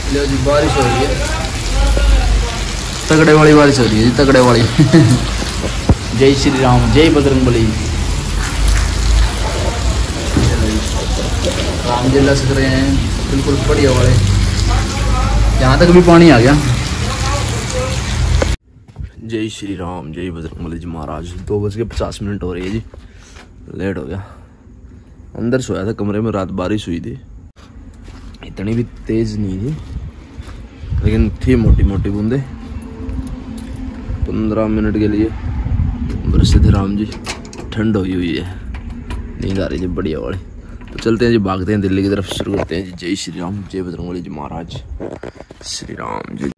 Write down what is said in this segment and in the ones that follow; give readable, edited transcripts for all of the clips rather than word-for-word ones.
लो जी बारिश हो रही है, तगड़े वाली बारिश हो रही है जी, तगड़े वाली। जय श्री राम, जय बजरंगबली। राम जी लसक रहे हैं बिल्कुल बढ़िया वाले, यहाँ तक भी पानी आ गया। जय श्री राम, जय बजरंगबली जी महाराज। 2:50 हो रही है जी, लेट हो गया। अंदर सोया था कमरे में, रात बारिश हुई थी, इतनी भी तेज नहीं थी लेकिन थी मोटी मोटी बूंदे। 15 मिनट के लिए बरसे थे राम जी, ठंड हुई है, नींद आ रही थी बढ़िया वाली। तो चलते हैं जी, भागते हैं दिल्ली की तरफ, शुरू करते हैं जी। जय श्री राम, जय बजरंगबली जी महाराज। श्री राम जी।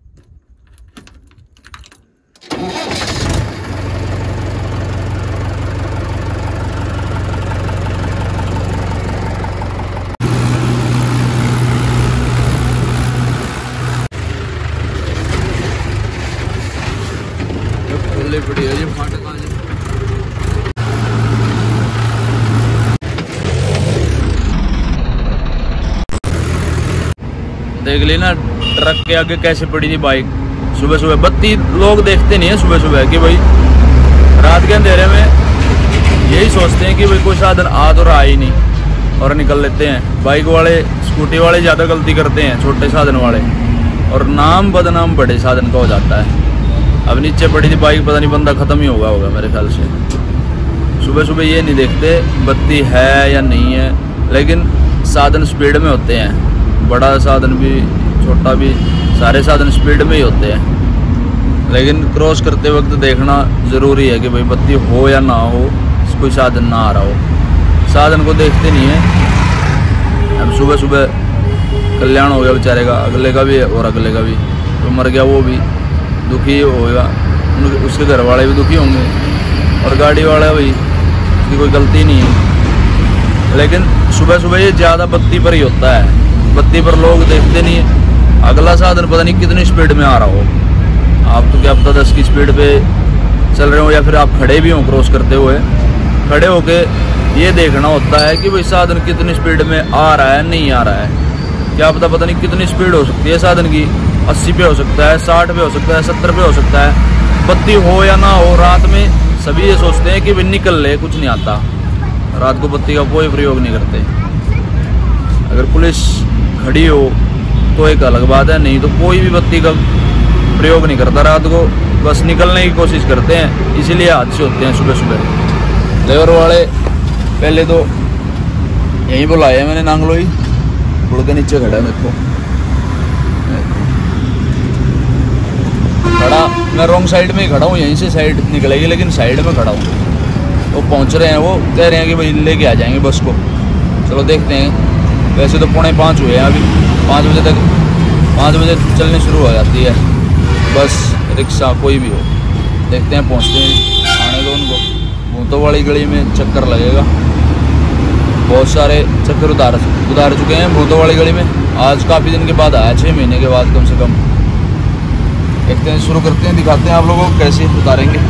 पड़ी है जी फाटक आज। देख ली ना ट्रक के आगे कैसे पड़ी थी बाइक। सुबह सुबह बत्ती लोग देखते नहीं है सुबह सुबह कि भाई रात के अंधेरे में यही सोचते हैं कि भाई कोई साधन आ तो रहा ही नहीं और निकल लेते हैं। बाइक वाले स्कूटी वाले ज़्यादा गलती करते हैं, छोटे साधन वाले, और नाम बदनाम बड़े साधन का हो जाता है। अब नीचे पड़ी थी बाइक, पता नहीं बंदा ख़त्म ही होगा मेरे ख्याल से। सुबह सुबह ये नहीं देखते बत्ती है या नहीं है, लेकिन साधन स्पीड में होते हैं, बड़ा साधन भी छोटा भी, सारे साधन स्पीड में ही होते हैं। लेकिन क्रॉस करते वक्त देखना ज़रूरी है कि भाई बत्ती हो या ना हो, कोई साधन ना आ रहा हो। साधन को देखते नहीं है। अब सुबह सुबह कल्याण हो गया बेचारे का, अगले का भी और अगले का भी, तो मर गया वो भी दुखी होगा, उसके घर वाले भी दुखी होंगे, और गाड़ी वाला भाई उसकी कोई गलती नहीं है। लेकिन सुबह सुबह ये ज़्यादा बत्ती पर ही होता है, बत्ती पर लोग देखते नहीं है। अगला साधन पता नहीं कितनी स्पीड में आ रहा हो, आप तो क्या पता 10 की स्पीड पे चल रहे हो, या फिर आप खड़े भी हों क्रॉस करते हुए, खड़े होके ये देखना होता है कि भाई साधन कितनी स्पीड में आ रहा है नहीं आ रहा है। क्या पता नहीं कितनी स्पीड हो सकती है साधन की, 80 पे हो सकता है, 60 पे हो सकता है, 70 पे हो सकता है। बत्ती हो या ना हो, रात में सभी ये सोचते हैं कि भाई निकल ले, कुछ नहीं आता। रात को बत्ती का कोई प्रयोग नहीं करते। अगर पुलिस खड़ी हो तो एक अलग बात है, नहीं तो कोई भी बत्ती का प्रयोग नहीं करता रात को, बस निकलने की कोशिश करते हैं। इसीलिए हादसे होते हैं सुबह सुबह। लेबर वाले पहले तो यहीं बुलाए मैंने, नांगलोई पुल के नीचे खड़ा है, देखो खड़ा, मैं रॉन्ग साइड में ही खड़ा हूँ, यहीं से साइड निकलेगी लेकिन साइड में खड़ा हूँ। वो पहुँच रहे हैं, वो कह रहे हैं कि भाई लेके आ जाएंगे बस को। चलो देखते हैं। वैसे तो 4:45 हुए हैं अभी, 5 बजे तक, 5 बजे चलनी शुरू हो जाती है बस, रिक्शा कोई भी हो। देखते हैं, पहुँचते हैं, आने दो उनको। भूतों वाली गली में चक्कर लगेगा, बहुत सारे चक्कर उतार चुके हैं भूतों वाली गली में। आज काफ़ी दिन के बाद आया, 6 महीने के बाद कम से कम। देखते हैं, शुरू करते हैं, दिखाते हैं आप लोगों को कैसे उतारेंगे।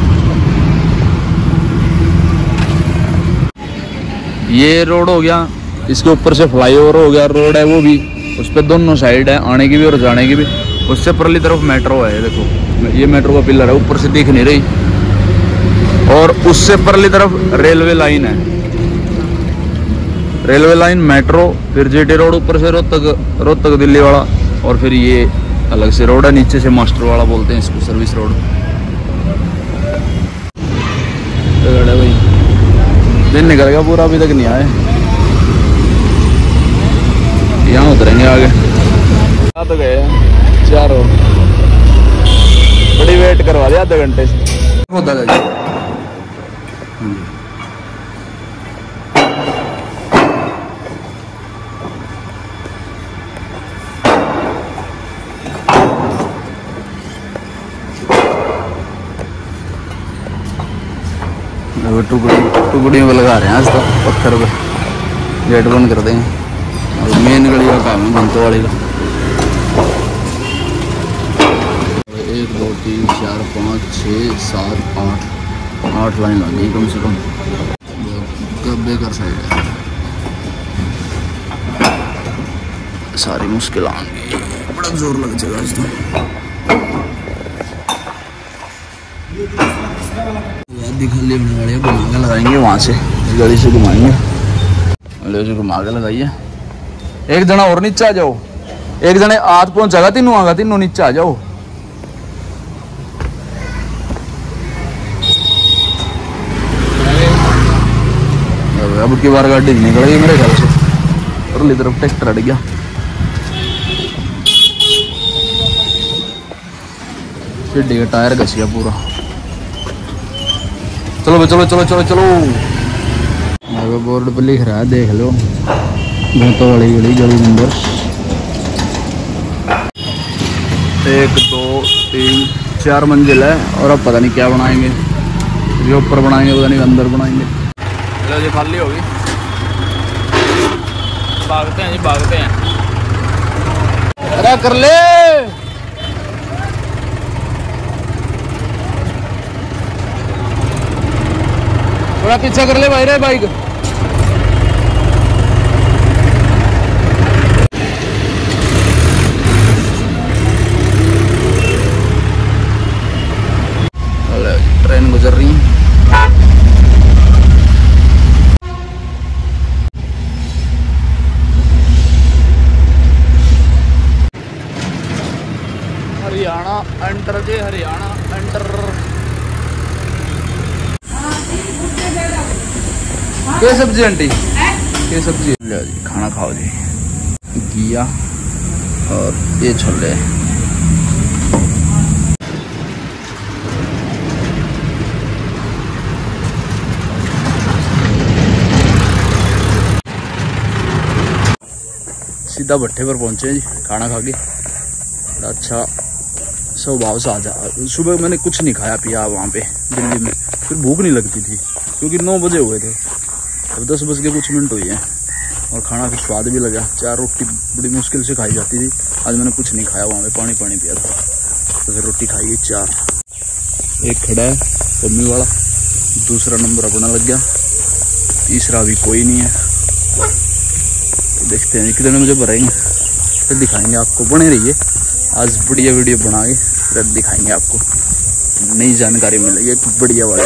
ये रोड हो गया, इसके ऊपर से फ्लाईओवर हो गया, रोड है वो भी, उस पर दोनों साइड है, आने की भी और जाने की भी। उससे परली तरफ मेट्रो है, देखो ये मेट्रो का पिलर है, ऊपर से दिख नहीं रही, और उससे परली तरफ रेलवे लाइन है, रेलवे लाइन, मेट्रो, फिर जीटी रोड, ऊपर से रोहतक दिल्ली वाला, और फिर ये अलग से रोड है, नीचे से मास्टर वाला बोलते हैं इसको, सर्विस रोड। भाई दिन निकल गया पूरा, अभी तक नहीं आए। यहाँ उतरेंगे आगे। तो गए चारों, बड़ी वेट करवा दिया आधे घंटे से। होता है टुकड़ियों पे लगा रहे हैं आज तो, पत्थर पे गेट बंद कर देंगे। और मेन गली का काम है भंतों वाली का। 1 2 3 4 5 6 7 8 लाइन लगी कम से कम। बेकार साइड है, सारी मुश्किल आएंगी। बड़ा जोर लग जाएगा आज तो। खाली होने वाले घुमा के लगाएंगे, वहां से गाड़ी से घुमाएंगे, घुमा के लगाइए। एक जना और नीचे आ जाओ, एक जने हाथ पहुंचागा, तीनों आगा, तीनों नीचे आ जाओ। अब की बार गाड़ी निकल गई मेरे घर से, और तरफ ट्रैक्टर अड़ गया। सीढ़ी का टायर घस गया पूरा। चलो चलो चलो चलो चलो, बोर्ड पर लिख रहा है, देख लो, भूतों वाली गली गली नंबर 1 2 3 4 मंजिल है। और अब पता नहीं क्या बनाएंगे, जो ऊपर बनाएंगे पता नहीं अंदर बनाएंगे। चलो जी खाली होगी, भागते हैं जी भागते हैं। अरे कर ले, थोड़ा पीछा कर ले भाई रे बाइक। ट्रेन गुजर रही है। हरियाणा एंटर जे, हरियाणा एंटर। क्या सब्जी आंटी, क्या सब्जी? लो जी खाना खाओ जी, घिया और ये छोले। सीधा भट्ठे पर पहुंचे जी खाना खा के। अच्छा स्वभाव से आ जा। सुबह मैंने कुछ नहीं खाया पिया वहाँ पे दिल्ली में, फिर भूख नहीं लगती थी क्योंकि 9 बजे हुए थे, अब 10 बज के कुछ मिनट हुई है। और खाना फिर स्वाद भी लगा। 4 रोटी बड़ी मुश्किल से खाई जाती थी, आज मैंने कुछ नहीं खाया, वहाँ पे पानी पानी पिया था, तो फिर रोटी खाई 4। एक खड़ा है पम्मी वाला, दूसरा नंबर अपना लग गया, तीसरा अभी कोई नहीं है। तो देखते हैं कितने मुझे भरेंगे, फिर दिखाएंगे आपको। बने रहिए, आज बढ़िया वीडियो बना के फिर दिखाएंगे आपको, नई जानकारी मिलेगी बढ़िया वाली।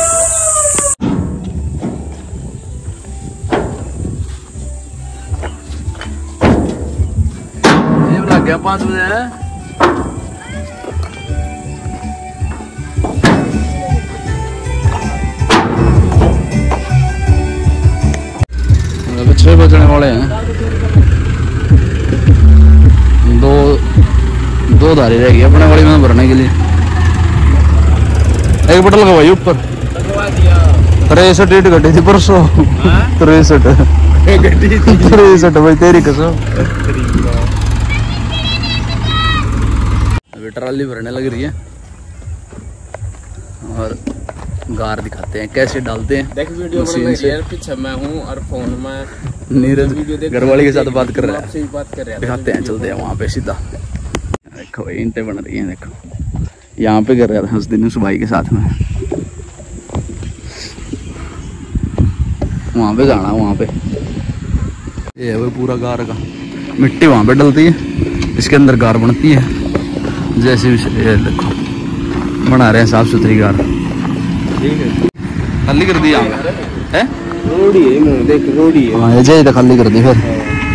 ये लग गया 5 बजे है। अब 6 बजने वाले हैं, दो धारी रह गई अपने वाली में भरने के लिए। एक बटन लगवाई ऊपर, 63 गड्डी थी परसों, 63 भाई तेरी कसम। अभी ट्राली भरने लग रही है और गार दिखाते हैं कैसे डालते हैं। देख वीडियो पीछे मैं हूँ और फोन में नीरज घरवाली के साथ बात कर रहा है, दिखाते हैं, चलते हैं वहाँ पे सीधा। देखो ईंटें बन रही हैं, देखो यहाँ पे कर रहा था उस दिन उस भाई के साथ में, वहाँ पे जाना, वहाँ पे ये है वो पूरा गार का मिट्टी वहाँ पे डलती है, इसके अंदर गार बनती है। जैसे ये देखो बना रहे हैं साफ सुथरी गार, खाली कर दी यहाँ पे है, रोडी है, देख रोडी है। हाँ जय खाली कर दी फिर।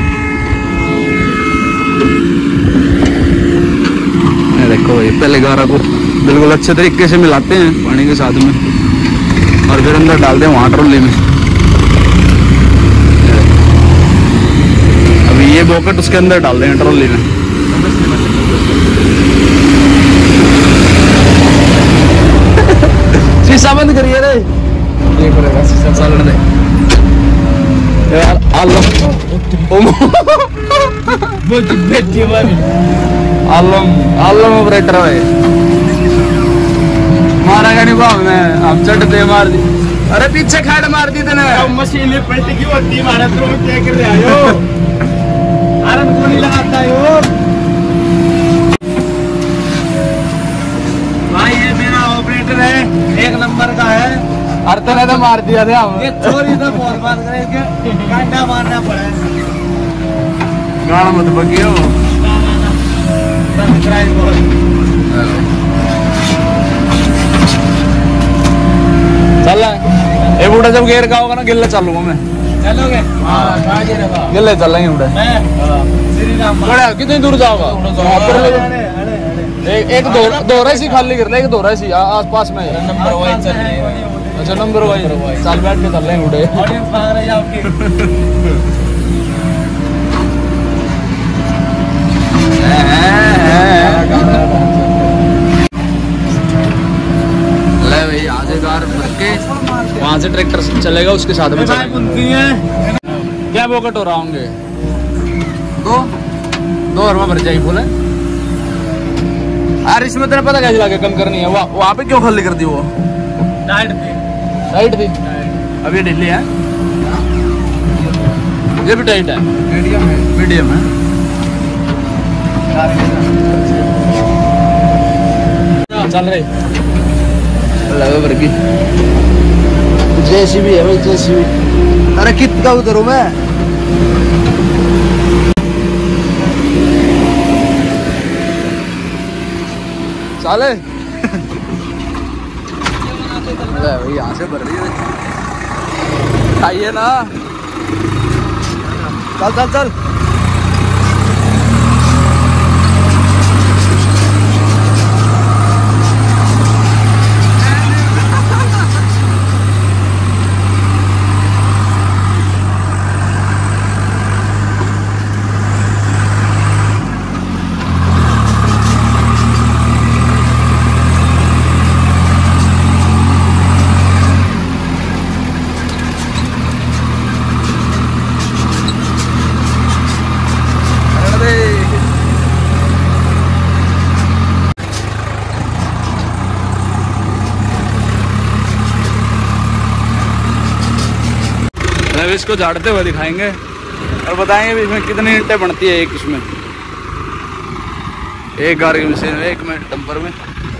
देखो ये पहले गारा को बिल्कुल अच्छे तरीके से मिलाते हैं पानी के साथ में, और फिर अंदर डालते हैं वहाँ ट्रोली में। अभी ये बॉकेट उसके अंदर डाल देंगे ट्रोली में। शीशा बंद करिए रे, शीशा चलने दे यार। आलम ऑपरेटर है मारा गाड़ी भाव में हम चढ़ते मार दी। अरे पीछे खाड़ मार दी तेने, मशीन पलटी की होती मारा तो क्या कर रहे हो, आरन गोली लगाता है भाई। ये मेरा ऑपरेटर है, 1 नंबर का है। हर तरह तो मार दिया था हम, ये चोरी तो बहुत बात करे, गांडा मारना पड़ा। गाना मत बगियो चल ये बूढ़ा जब गेर का होगा ना गिल्ले चलूंगा मैं। चलोगे? गिल्ले चलेंगे बूढ़े। कितनी दूर जाओगा? एक दो रही खाली कर ले, एक दो रही आस पास में। नंबर वाइज चल रही है। अच्छा नंबर वाइज चल बैठ के चल रहे हैं बूढ़े। ले भाई यहाँ से कार भर के वहाँ से ट्रैक्टर चलेगा उसके साथ में क्या बोकट हो रहा होंगे दो और भर जाएगी बोले यार। इसमें तेरा पता कैसे लगे कम करनी है? वहाँ पे क्यों खाली कर दी? वो टाइट थी अभी ढीली है। ये भी टाइट है, मीडियम है। चल रही जेसीबी है भाई, जेसीबी। अरे कितना उतरू मैं? चाले भाई यहाँ से भर रही है। आइए ना, चल चल चल। इसको झाड़ते हुए दिखाएंगे और बताएंगे भी इसमें कितनी ईंटें बनती है एक इसमें, एक गाड़ी मशीन में, एक मिनट डंपर में।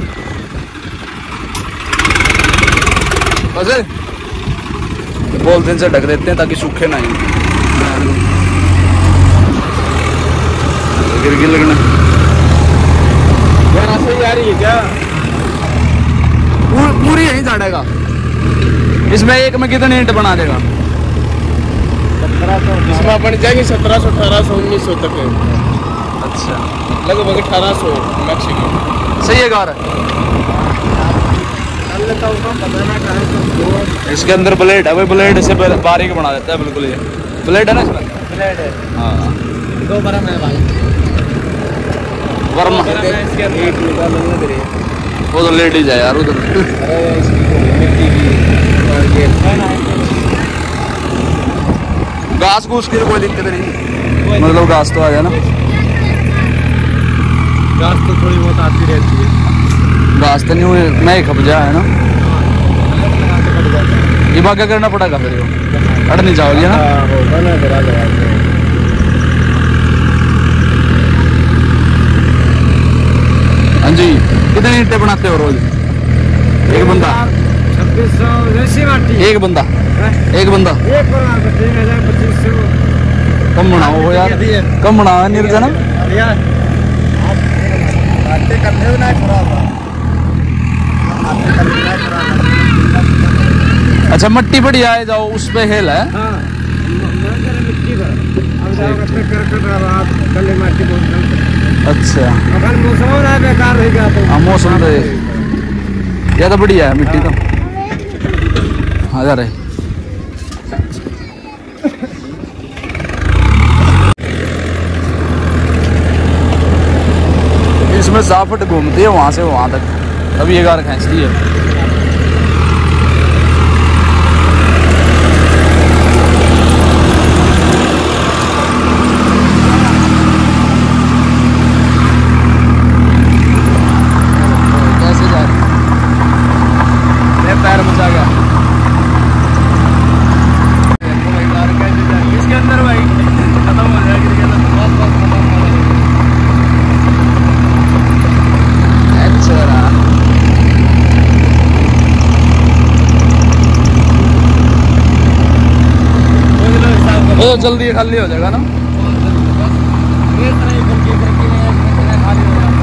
बस पॉलिथीन से ढक देते हैं ताकि सूखे ना ही, गिर गिर लगना। सही आ रही है क्या? पूरी यहीं झाड़ेगा। इसमें एक में कितनी ईंट बना देगा? इसमें बन जाएगी 1700, 1800, 1900 तक है। अच्छा लगभग 1800 मैक्सिमम। सही है कार। इसके अंदर ब्लेड है, वही ब्लेड से बारीक बना देता है बिल्कुल। ये ब्लेड है ना इसमें? ब्लेड है। हाँ 2 बरम है भाई। वर्मा वो तो लेट ही जाए यार उधर। घास घूस की कोई दिक्कत नहीं, मतलब घास तो आ जाए ना। घास तो थोड़ी बहुत आती रहती है। घास तो नहीं हुई मैं ही खप जाए है ना। ये बात क्या करना पड़ेगा फिर? अड़ नहीं जाओगे ना? हाँ जी। कितनी ईंटें बनाते हो रोज? एक बंदा? 2600। एक बंदा? एक बंदा? 2500। कम बनाओ हो यार, कम बनाओ निर्जना। अच्छा मट्टी बड़ी आए जाओ उस पे हेल है। अच्छा मौसम तो यह तो बढ़िया है मिट्टी तो। हाँ जा रहे इसमें साफट घूमती है वहां से वहां तक, अभी ये कार खींचती है। कैसे जा रही है? पैर बचा गया इसके अंदर भाई, खत्म हो जाएगी इसके अंदर। वो जल्दी खाली हो जाएगा ना।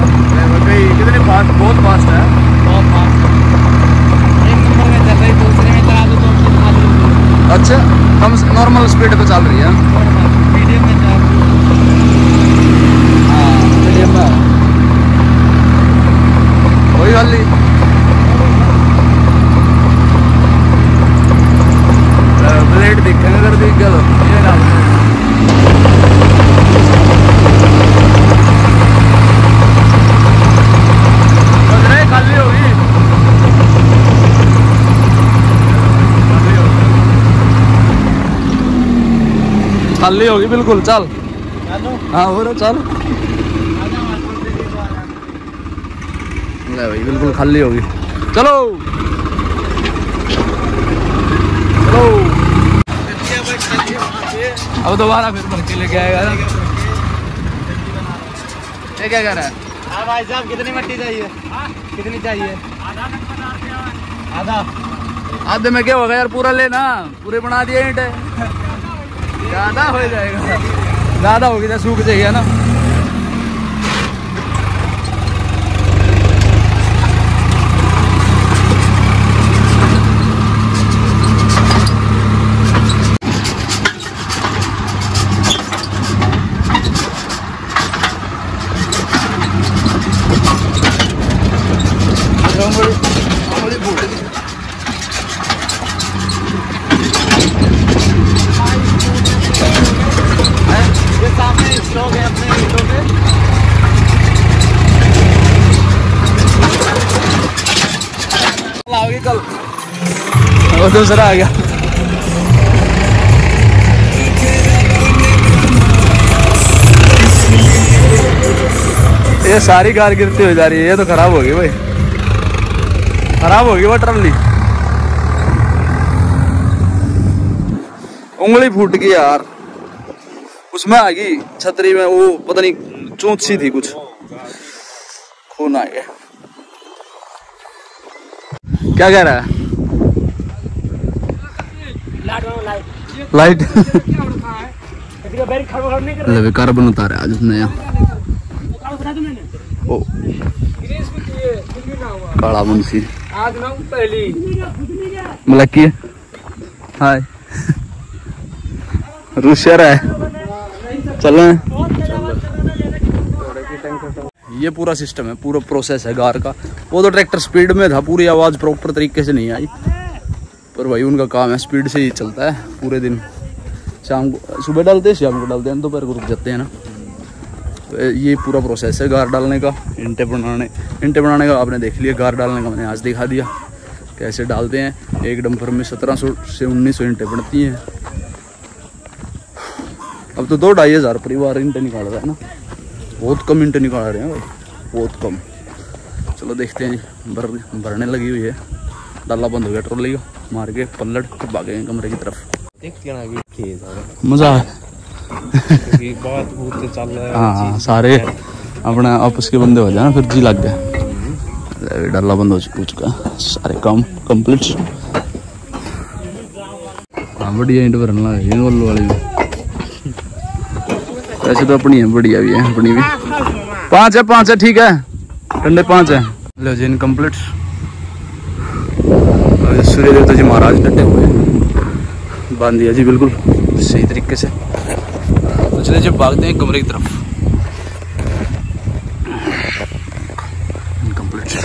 बहुत फास्ट है। बहुत फास्ट। एक नंबर में चल रही, दूसरे में चला दो तो अच्छा, हम नॉर्मल स्पीड पे चल रही है। मीडियम में चला दो। हाँ मीडियम में वही वाली। ब्लेड दिखेंगे अगर दिख गया तो ये ना खाली होगी। खाली होगी बिल्कुल। चल हाँ हो रहा चल। ले भाई बिल्कुल खाली होगी। चलो चलो। अब दोबारा फिर भर के लेके आएगा ना। ये क्या कह रहा है? हाँ भाई साहब, कितनी मिट्टी चाहिए? कितनी चाहिए? आधा। आधे में क्या होगा यार, पूरा लेना। पूरे बना दिए ईंट। ज्यादा हो जाएगा, ज्यादा होगी तो सूख जाएगा ना। ये सामने स्टॉक है अपने ईंटों पे। लाओगे कल? वो दूसरा आ गया। ये सारी कार गिरती हो जा रही है। ये तो खराब होगी भाई, खराब होगी वो ट्रॉली। उंगली फूट गई यार, उसमें आ गई छतरी में। वो पता नहीं चोट सी थी, कुछ खून आ गया। क्या कह रहा है? लाइट कार्बन उतारा आज नया। ओ काला मुंशी आज ना पहली मलकी है। हाय रूशर है। चल ये पूरा सिस्टम है, पूरा प्रोसेस है गार का। वो तो ट्रैक्टर स्पीड में था, पूरी आवाज़ प्रॉपर तरीके से नहीं आई। पर भाई उनका काम है, स्पीड से ही चलता है पूरे दिन। शाम को सुबह डालते हैं, शाम को डालते हैं, दोपहर को रुक जाते हैं ना। तो ये पूरा प्रोसेस है गार डालने का, ईंटे बनाने का आपने देख लिया। गार डालने का मैंने आज दिखा दिया कैसे डालते हैं। एक डंपर में 1700 से 1900 ईंटें बनती हैं। अब तो 2-2,500 परिवार ईंटें निकाल रहा है ना। बहुत कम ईंटें निकाल रहे हैं भाई, बहुत कम। चलो देखते हैं जी। भरने लगी हुई है। डाला बंद हो गया ट्रॉली का, मार के पलट के भागेंगे कमरे की तरफ। मजा है। बहुत बहुत चल रहा है। हाँ सारे अपने आपस के बंदे हो जाए ना, फिर जी लग गया। डाला बंद हो चुका, सारे काम कंप्लीट। हाँ बढ़िया ईंट भरने लगे वल्लू वाली भी। वैसे तो अपनी है, बढ़िया भी है अपनी भी। 5 है ठीक है, ठंडे 5 है। लो जी इनकम्प्लीट। सूर्य देवता जी महाराज डटे हुए हैं, बांध दिया जी बिल्कुल सही तरीके से। तो चलिए जब भागते हैं कमरे की तरफ। इनकम्प्लीट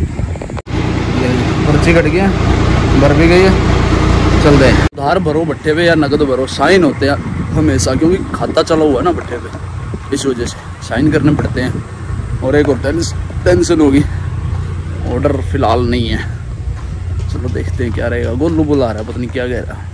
पर्ची कट गया, भर भी गई है। चल रहे हैं उधार भरो भट्टे पे या नकद भरो, साइन होते हैं हमेशा, क्योंकि खाता चला हुआ है ना भट्टे पे, इस वजह से साइन करने पड़ते हैं। और एक और टेंशन होगी, ऑर्डर फिलहाल नहीं है। चलो देखते हैं क्या रहेगा। गोलू बुला रहा है, पता नहीं क्या कह रहा।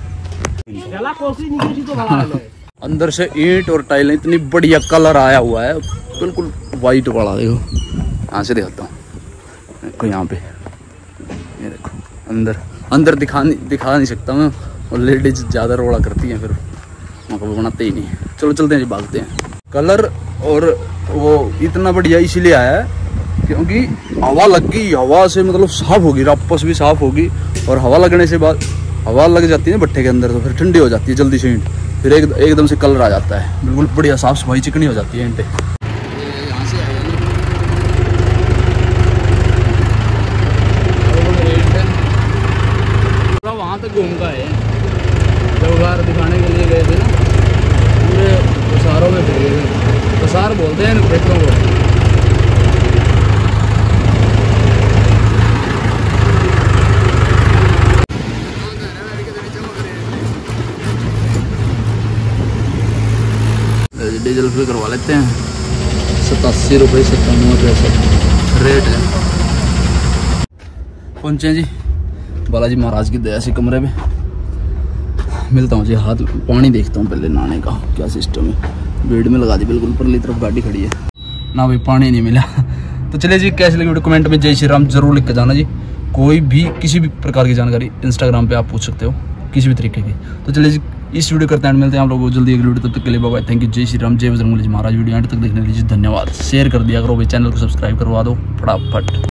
अंदर से ईंट और टाइलें, इतनी बढ़िया कलर आया हुआ है, बिल्कुल वाइट वाला। देखो यहाँ से दिखाता हूँ, देखो यहाँ पे, ये देखो अंदर दिखा नहीं सकता मैं। और लेडीज ज़्यादा रोड़ा करती हैं, फिर मौका बनाते ही नहीं। चलो चलते हैं जी, भागते हैं। कलर और वो इतना बढ़िया इसीलिए आया है क्योंकि हवा लग गई, हवा से मतलब साफ होगी, आपस भी साफ होगी। और हवा लगने से बाद हवा लग जाती है भट्टे के अंदर, तो फिर ठंडी हो जाती है जल्दी से ईंट, फिर एकदम से कलर आ जाता है, बिल्कुल बढ़िया साफ सफाई चिकनी हो जाती है ईंटें। तक घूम का है। जब बार दिखाने के लिए गए थे ना, पूरे कसारों में फिर गए थे। कसार बोलते हैं इन खेतों को। डीजल फ्री करवा लेते हैं। 87 रुपये 97 पैसे रेट है। पहुँचे जी बालाजी महाराज की दया से कमरे में। मिलता हूँ जी, हाथ पानी देखता हूँ पहले नहाने का क्या सिस्टम है। भीड़ में लगा दी बिल्कुल, परली तरफ गाड़ी खड़ी है ना भाई, पानी नहीं मिला। तो चलिए जी, कैसे लगी वीडियो कमेंट में जय श्री राम जरूर लिख के जाना जी। कोई भी किसी भी प्रकार की जानकारी इंस्टाग्राम पे आप पूछ सकते हो, किसी भी तरीके की। तो चलिए जी, इस वीडियो करते हैं, मिलते हैं आप लोगों को जल्दी एक वीडियो। तब तक के लिए बाय बाय, थैंक यू, जय श्री राम, जय बजरंगबली महाराज। वीडियो एंड तक देखने के लिए धन्यवाद। शेयर कर दिया करो भाई, चैनल को सब्सक्राइब करवा दो फटाफट।